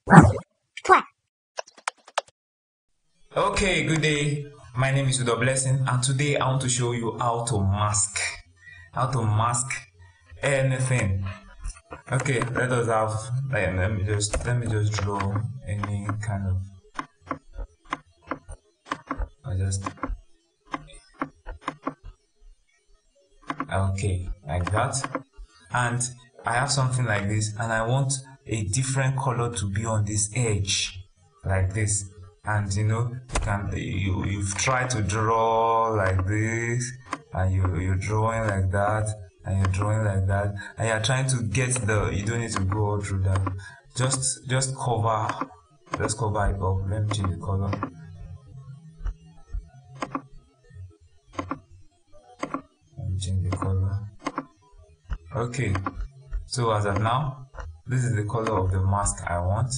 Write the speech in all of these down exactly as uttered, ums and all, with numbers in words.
Okay, good day. My name is Udo Blessing, and today I want to show you how to mask. How to mask anything. Okay, let us have. Like, let me just let me just draw any kind of. I just. Okay, like that. And I have something like this, and I want a different color to be on this edge, like this. And you know, you can you you've tried to draw like this, and you you're drawing like that, and you're drawing like that, and you're trying to get the. You don't need to go all through that. Just just cover, just cover it up. Let me change the color. Let me change the color. Okay, so as of now, this is the color of the mask I want.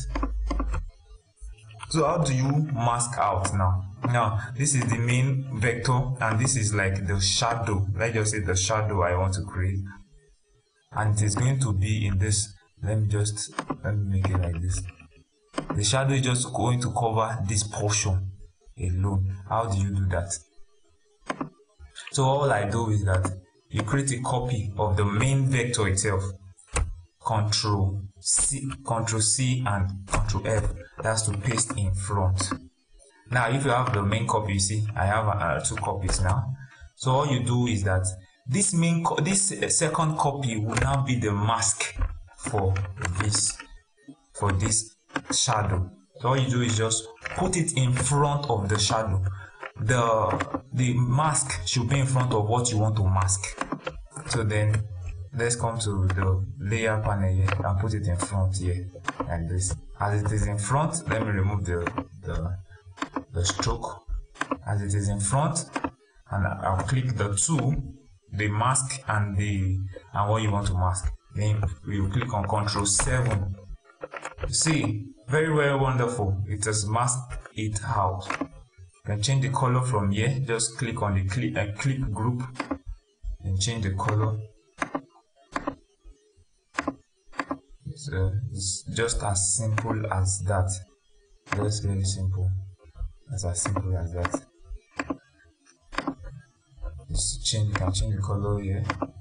So how do you mask out now? Now, this is the main vector, and this is like the shadow. Let's just say the shadow I want to create. And it is going to be in this. Let me just, let me make it like this. The shadow is just going to cover this portion alone. How do you do that? So all I do is that you create a copy of the main vector itself. Control C, Control C, and Control F. That's to paste in front. Now, if you have the main copy, you see, I have uh, two copies now. So all you do is that this main, co this second copy will now be the mask for this, for this shadow. So all you do is just put it in front of the shadow. The the mask should be in front of what you want to mask. So then let's come to the layer panel here and put it in front here like this. As it is in front, let me remove the the, the stroke. As it is in front, and I'll click the two, the mask and the and what you want to mask. Then we will click on Control seven. You see, very very wonderful. It has masked it out. You can change the color from here. Just click on the clip uh, clip group and change the color. So it's just as simple as that. Just very simple. It's as simple as that. Just change. You can change the color here.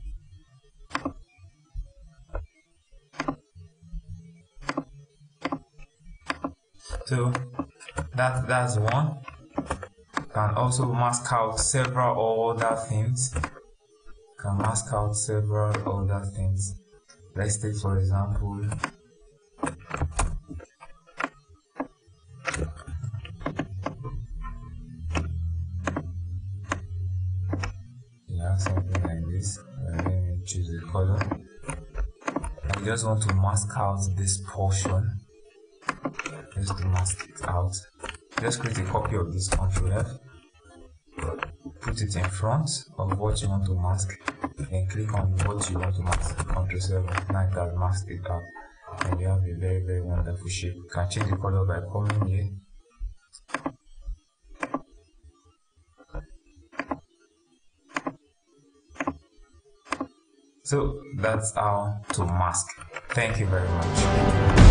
So that that's one. Can also mask out several other things. Can mask out several other things. Let's take for example. You have something like this. Let me choose the color. I just want to mask out this portion. Just to mask it out. Just create a copy of this, Control F. Put it in front of what you want to mask, and click on what you want to mask. Control seven. Now it has masked it out, and you have a very very wonderful shape. You can change the color by coming here. So that's how to mask. Thank you very much.